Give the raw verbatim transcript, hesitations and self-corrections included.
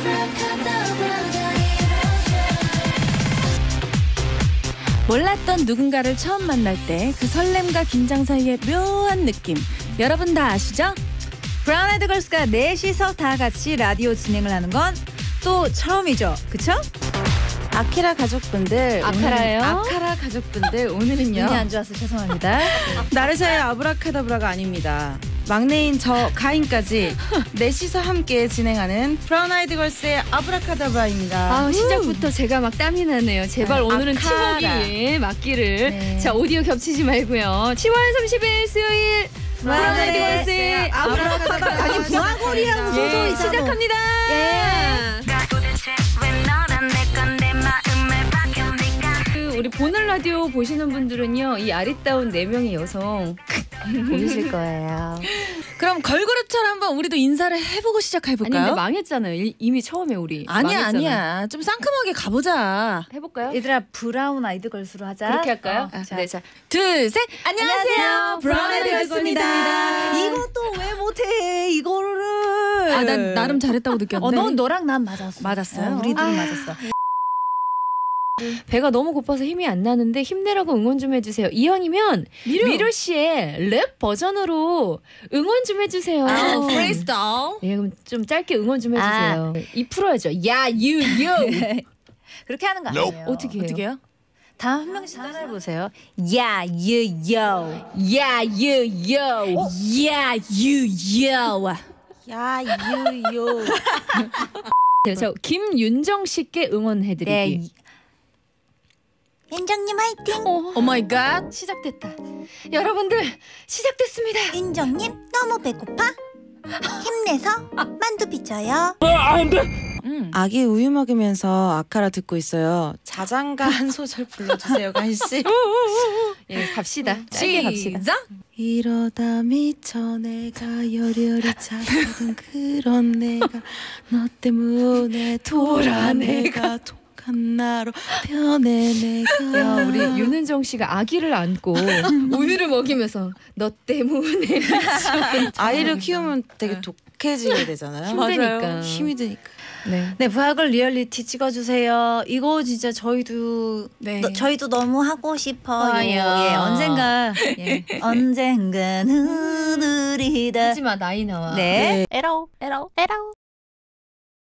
몰랐던 누군가를 처음 만날 때 그 설렘과 긴장 사이의 묘한 느낌, 여러분 다 아시죠? 브라운 아이드 걸스가 넷이서 다 같이 라디오 진행을 하는 건 또 처음이죠, 그쵸? 아키라 가족분들, 아카라예요? 아카라 가족분들, 오늘은요 눈이 안 좋아서 죄송합니다. 나르샤의 아브라카다브라가 아닙니다. 막내인 저 가인까지 넷이서 함께 진행하는 브라운 아이드 걸스의 아브라카다브라입니다. 아, 시작부터 제가 막 땀이 나네요. 제발 아, 오늘은 아카라. 팀워크에 맞기를. 네. 자, 오디오 겹치지 말고요. 시월 삼십일 수요일 브라운 아이드 걸스의 아브라카다브라. 아니 부하거리라는 예, 소소 있잖아. 시작합니다. 그 우리 보는 라디오 보시는 분들은요, 이 아리따운 네 명의 여성 보이실 거예요. 그럼 걸그룹처럼 한번 우리도 인사를 해보고 아니 시작해볼까요? 근데 망했잖아요. 이- 이미 처음에 우리. 아니야 망했잖아. 아니야 좀 상큼하게 가보자. 해볼까요? 얘들아 브라운 아이드 걸스로 하자. 그렇게 할까요? 어, 자. 네, 자. 둘, 셋. 안녕하세요. 안녕하세요. 브라운 아이드 걸스입니다. 이것도 왜 못해 이거를? 아, 난 나름 잘했다고 느꼈는데. 어, 넌 너랑 난 맞았어. 맞았어요? 어, 우리 둘 아. 맞았어. 배가 너무 고파서 힘이 안 나는데 힘내라고 응원 좀 해주세요. 이왕이면 미루, 씨의 랩 버전으로 응원 좀 해주세요. 아, 프리스타일. 예, 그럼 좀 짧게 응원 좀 해주세요. 이 풀어야죠. 야, 유, 유. 그렇게 하는 거 아니에요. 어떻게 해요? 어떻게 해요? 다 한 명씩 따라해 보세요. 야, 유, 요. 야, 유, 유. 야, 유, 요. 야, 유, 요. 네, 저 김윤정 씨께 응원해드리기. 네. 인정님 화이팅. 어, 오 마이 갓. 시작됐다. 여러분들 시작됐습니다. 인정님 너무 배고파? 힘내서 만두 빚어요. 음. 아기 우유 먹으면서 아카라 듣고 있어요. 자장가 한 소절 불러주세요, 가인 씨. 예, 갑시다. 짧게 갑시다. 시작. 이러다 미쳐 내가 열혈이 차거든. 그런 내가 너 때문에 돌아 내가 독한 나로 변해 내가. 야, 우리 윤은정 씨가 아기를 안고 우유를 먹이면서 너 때문에 아이를 키우면 되게 독해지게 되잖아요. 힘드니까. 힘이 드니까. 네. 네, 부하걸 리얼리티 찍어주세요. 이거 진짜 저희도 네. 너, 저희도 너무 하고 싶어요. 예, 언젠가 예. 언젠가는 우리다. 하지마 나이 나와. 네. 에러 에러 에러.